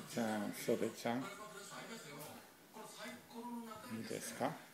じゃあ、それちゃん、いいですか？